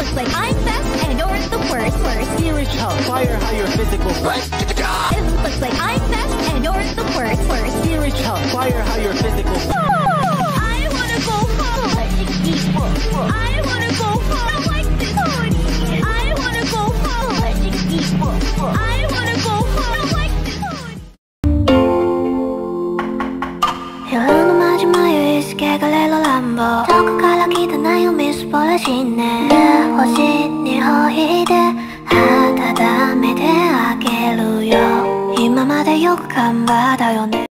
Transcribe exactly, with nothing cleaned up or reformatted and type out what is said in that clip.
looks like I'm best and you're the worst. Worst. Here is how fire how your physical. It looks like I'm best and you're the worst. Worst. Here is how fire how your physical. I wanna go home. I wanna go home. I like this pony. I wanna go home. I wanna go home. I like this pony. 夜の마지막에 있을게가 레로 람보 저거 갈라기다 나요 미스 보라시네 혹시 네 호의대 하다 다음에 대하게루요今までよく頑張ったよね